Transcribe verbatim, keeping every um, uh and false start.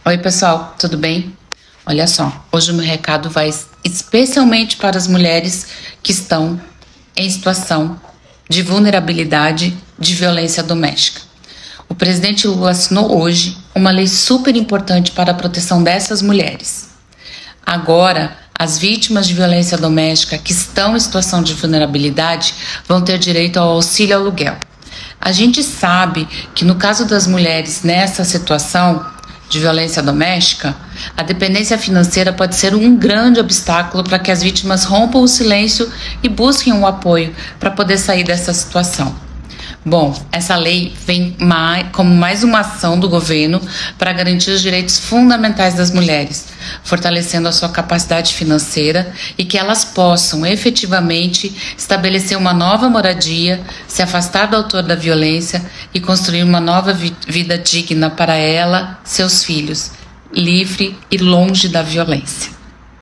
Oi, pessoal, tudo bem? Olha só, hoje o meu recado vai especialmente para as mulheres que estão em situação de vulnerabilidade de violência doméstica. O presidente Lula assinou hoje uma lei super importante para a proteção dessas mulheres. Agora, as vítimas de violência doméstica que estão em situação de vulnerabilidade vão ter direito ao auxílio aluguel. A gente sabe que no caso das mulheres nessa situação de violência doméstica, a dependência financeira pode ser um grande obstáculo para que as vítimas rompam o silêncio e busquem um apoio para poder sair dessa situação. Bom, essa lei vem mais, como mais uma ação do governo para garantir os direitos fundamentais das mulheres, fortalecendo a sua capacidade financeira e que elas possam efetivamente estabelecer uma nova moradia, se afastar do autor da violência e construir uma nova vi- vida digna para ela, seus filhos, livre e longe da violência.